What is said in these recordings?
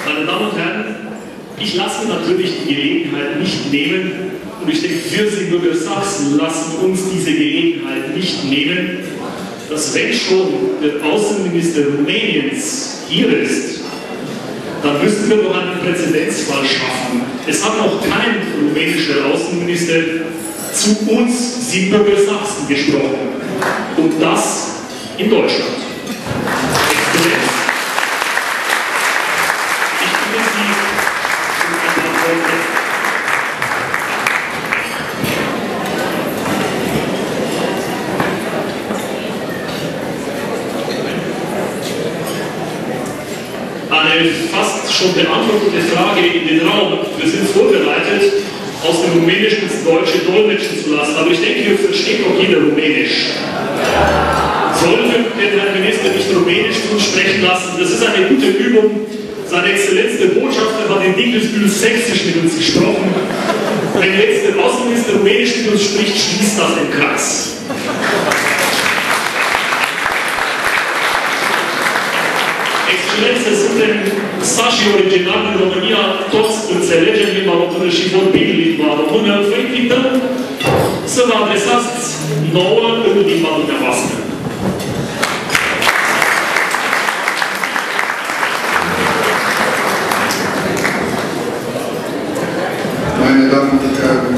Meine Damen und Herren, ich lasse mir natürlich die Gelegenheit nicht nehmen, und ich denke, wir Siebenbürger Sachsen lassen uns diese Gelegenheit nicht nehmen, dass wenn schon der Außenminister Rumäniens hier ist, dann müssten wir noch einen Präzedenzfall schaffen. Es hat noch kein rumänischer Außenminister zu uns Siebenbürger Sachsen gesprochen. Und das in Deutschland. Exzellenz, ich bitte Sie um ein paar Worte. Eine fast schon beantwortete Frage in den Raum. Wir sind vorbereitet, aus dem Rumänischen ins Deutsche dolmetschen zu lassen, aber ich denke, hier versteht doch jeder Rumänisch. Sollen wir den Herrn Minister nicht Rumänisch zu uns sprechen lassen? Das ist eine gute Übung. Seine Exzellenz, der Botschafter, hat in Dinkelsbühl sächsisch mit uns gesprochen. Wenn jetzt der Außenminister Rumänisch mit uns spricht, schließt das den Kreis. Excelențe, suntem sași originali din România, toți înțelegem limba română și vorbim limba română. Vă invităm să vă adresați nouă în limba dumneavoastră. Meine Damen und Herren,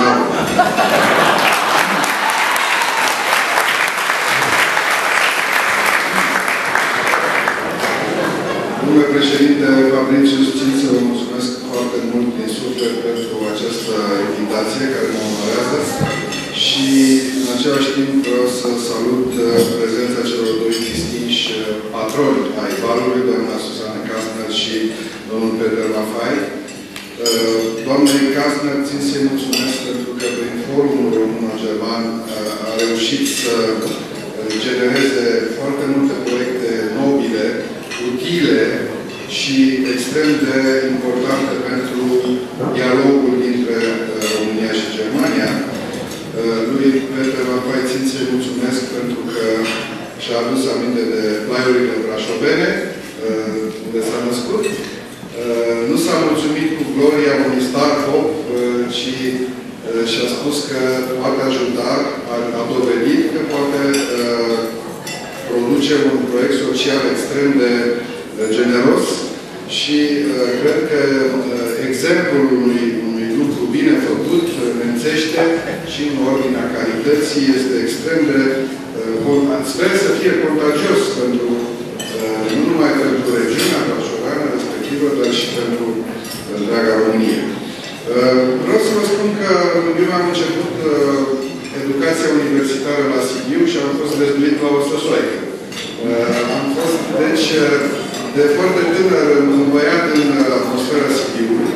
Domnule președinte Fabriciu, țin să vă mulțumesc foarte mult din suflet pentru această invitație care mă onorează și în același timp vreau să salut prezența celor doi distinși patroni ai balului, doamna Susanne Kastner și domnul Peter Maffay. Doamnei Kastner, țin să-i mulțumesc pentru că prin forumul româno-german a reușit să genereze foarte multe proiecte nobile, utile și extrem de importante pentru dialogul dintre România și Germania. Lui Peter Maffay țin să-i mulțumesc pentru că și-a adus aminte de plaiurile brașovene, unde s-a născut. Nu s-a mulțumit cu gloria unui star-pop, ci și-a spus că poate ajuta, a dovedit că poate produce un proiect social extrem de generos și cred că exemplul unui lucru bine făcut nemțește și în ordinea carității este extrem de sper să fie contagios pentru nu numai pentru regiunea brașoveană respectivă, dar și pentru întreaga Românie. Vreau să vă spun că eu am început educația universitară la Sibiu și am fost dezduit la o săsoaică. Am fost, deci, de foarte tânăr învăiat în atmosfera Sibiului.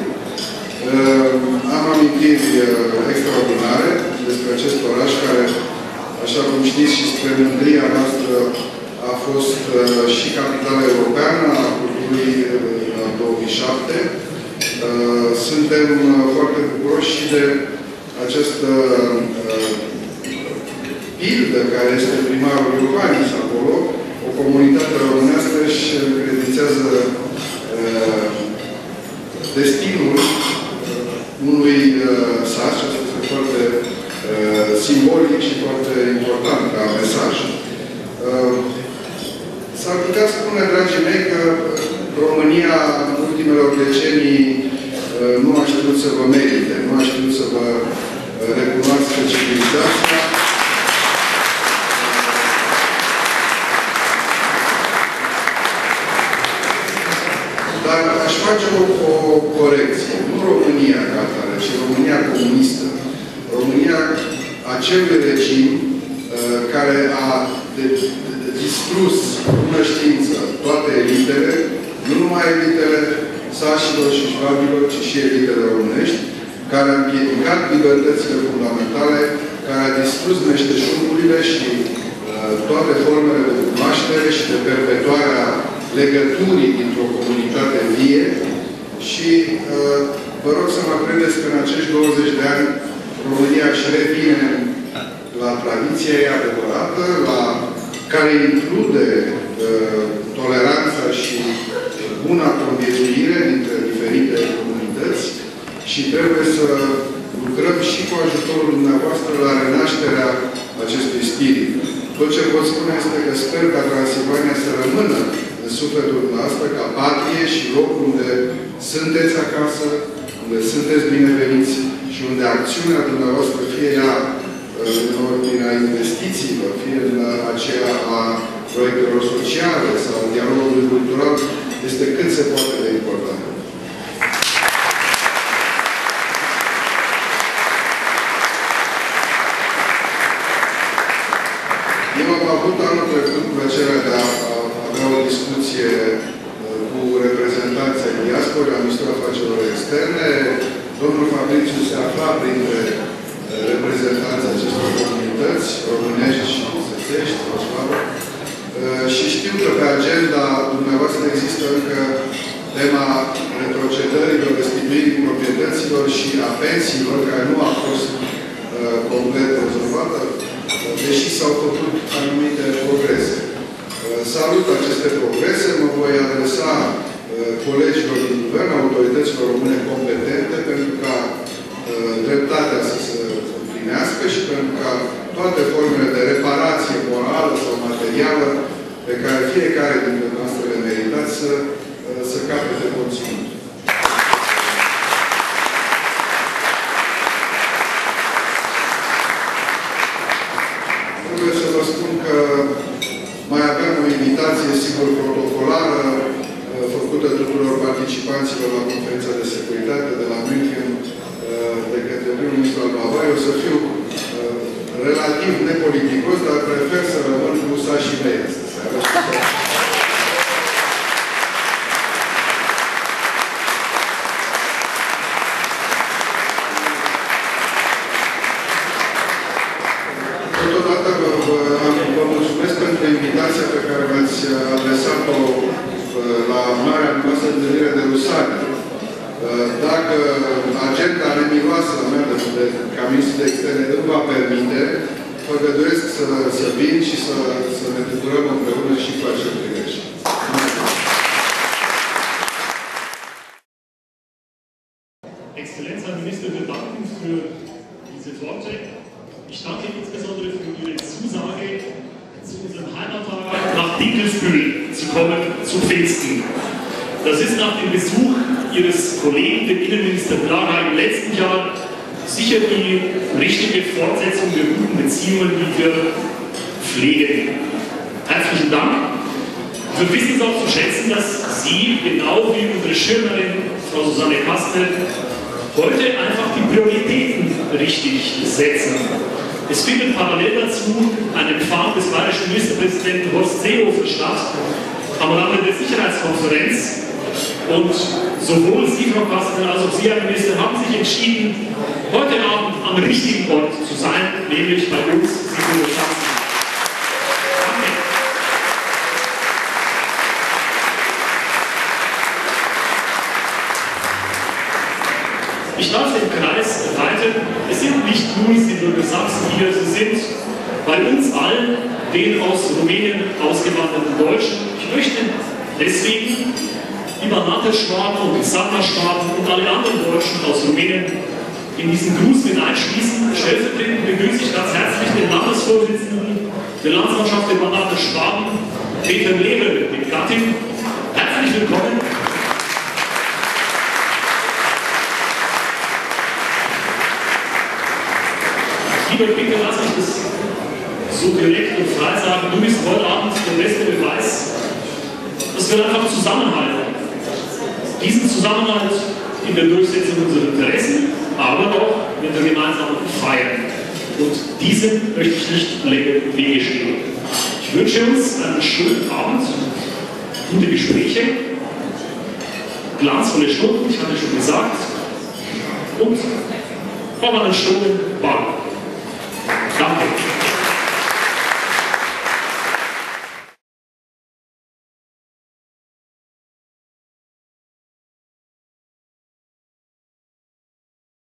Am amintiri extraordinare despre acest oraș care, așa cum știți și spre mândria noastră, a fost și capitala europeană a culturii în 2007. Suntem foarte bucuroși și de această pildă care este primarul Iohannis acolo. O comunitate românească își credințează destinul unui sat, și asta este foarte simbolic și foarte important ca mesaj. S-ar putea spune, dragii mei, că România în ultimelor decenii nu a știut să vă merite, nu a știut să vă recunoască civilizația. Dar aș face o corecție. Nu România ca atare, ci România comunistă. România acelui regim care a distrus până știință toate elitele, nu numai elitele sașilor și șvabilor, ci și elitele românești, care a împiedicat libertățile fundamentale, care a distrus meșteșugurile și toate formele de cunoaștere și de perpetuarea legăturii dintr-o comunitate vie și vă rog să mă credeți că în acești 20 de ani România își revine la tradiția ei adevărată, care include toleranța și buna conviețuire dintre diferite comunități și trebuie să lucrăm și cu ajutorul dumneavoastră la renașterea acestui spirit. Tot ce pot spune este că sper ca Transilvania să rămână în sufletul dumneavoastră ca patrie și loc unde sunteți acasă, unde sunteți bineveniți și unde acțiunea dumneavoastră, fie ea în ordinea investițiilor, fie în aceea a proiectelor sociale sau dialogului cultural, este cât se poate de important. Eu am avut anul trecut plăcerea de a avea o discuție cu reprezentanții ai diasporei, a Ministerului Afacerilor Externe. Domnul Fabriciu se afla printre reprezentanții acestor comunități, românești și sățești, și știu că pe agenda dumneavoastră există încă tema retrocedărilor, restituirii proprietăților și a pensiilor, care nu a fost complet rezolvată, deși s-au făcut anumite progrese. Salut aceste progrese, mă voi adresa colegilor din guvern, autorităților române competente, pentru ca dreptatea să se împlinească și pentru ca toate formele de reparație morală sau materială pe care fiecare dintre noastre le meritați să capete conținut. Trebuie să vă spun că mai avem o invitație, sigur, protocolară, făcută tuturor participanților la conferința de securitate de la München de către primul ministru al Bavariei. O să fiu relativ nepoliticos, dar prefer să rămân cu sașii mei astăzi. Totodată vă mulțumesc pentru invitația pe care mi-ați adresat-o la marea noastră întâlnire de Rusani. Dacă agenda nemiloasă a mea ca ministru de externe îmi va permite, făgăduiesc să vin și să ne bucurăm împreună și cu acel prilej. Exzellenz, Herr Minister, wir danken für diese Worte. Ich danke insbesondere für Ihre Zusage, zu unserem Heimattag nach Dinkelsbühl zu kommen, zu Pfingsten. Das ist nach dem Besuch Ihres Kollegen, dem Innenminister Blaha, im letzten Jahr sicher die richtige Fortsetzung der guten Beziehungen, die wir pflegen. Herzlichen Dank. Wir wissen es auch zu schätzen, dass Sie, genau wie unsere Schirmerin Frau Susanne Kastner, heute einfach die Prioritäten richtig setzen. Es findet parallel dazu ein Empfang des bayerischen Ministerpräsidenten Horst Seehofer statt, am Rande der Sicherheitskonferenz. Und sowohl Sie, Frau Kastner, als auch Sie, Herr Minister, haben sich entschieden, heute Abend am richtigen Ort zu sein, nämlich bei uns, Sigurd Sachsen. Danke. Ich darf den Kreis erweitern. Es sind nicht nur Sigurd Sachsen hier, sie sind bei uns allen, den aus Rumänien ausgewanderten Deutschen. Ich möchte deswegen die Banater-Schwaben und die Sammer-Schwaben und alle anderen Deutschen aus Rumänien in diesen Gruß mit einschließen. Stellvertretend begrüße ich ganz herzlich den Landesvorsitzenden der Landsmannschaft der Banater-Schwaben, Peter Leber, mit Gattin. Herzlich willkommen. Lieber Peter, lass mich das so direkt und frei sagen. Du bist heute Abend der beste Beweis, dass wir einfach zusammenhalten. Diesen Zusammenhalt in der Durchsetzung unserer Interessen, aber auch mit der gemeinsamen Feier. Und diesem möchte ich nicht länger im Wege stehen. Ich wünsche uns einen schönen Abend, gute Gespräche, glanzvolle Stunden, ich hatte schon gesagt, und vor allem Stunden